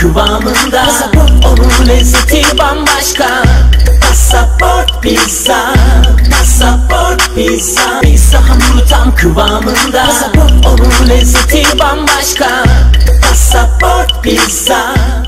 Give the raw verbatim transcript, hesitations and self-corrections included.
kıvamında. Onun lezzeti bambaşka. Pasaport pizza, pasaport pizza. Pizza hamuru tam kıvamında. Onun lezzeti bambaşka. Pasaport pizza.